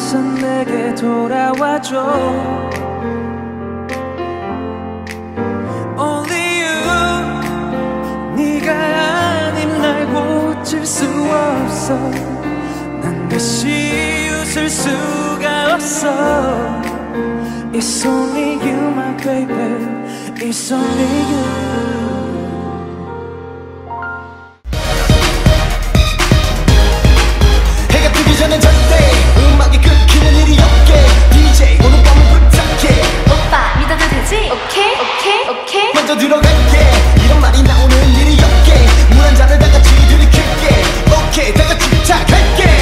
어서 내게 돌아와줘. Only you. 네가 아님 날 고칠 수 없어. 난 다시 웃을 수가 없어. It's only you my baby. It's only you. 저는 절대 음악이 끊기는 일이 없게 DJ 오늘 밤은 부탁해. 오빠 믿어도 되지? 오케이 오케이 오케이. 먼저 들어갈게. 이런 말이 나오는 일이 없게. 물 한 잔을 다 같이 들이킬게. 오케이 다 같이 부탁할게.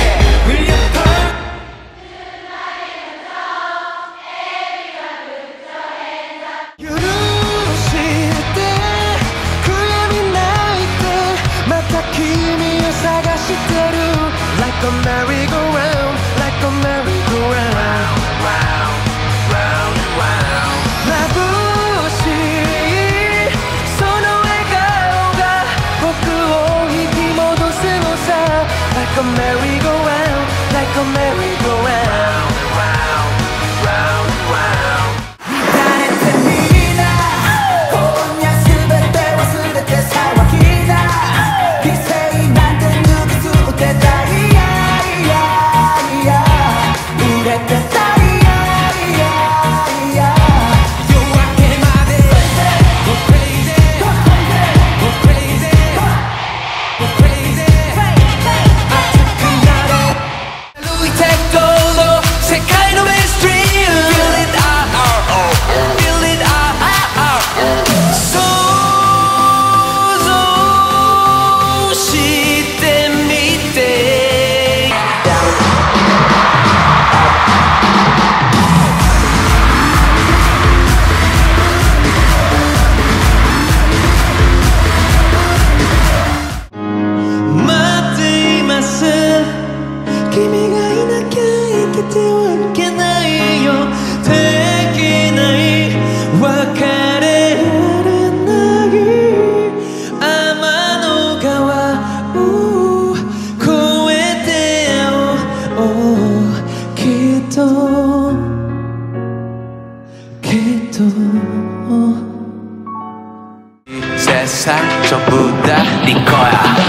Like a merry-go-round, like a merry-go-round, round, round, round. 라부시 선호의 가오가 복구 오히기 모두 스무사. Like a merry-go-round, like a merry-go-round, round, round, round. 다른 나 혼자 수백 대와 수백 대 사와기다. 기세이 만든 누구 수대다. 세상 전부 다 네 거야.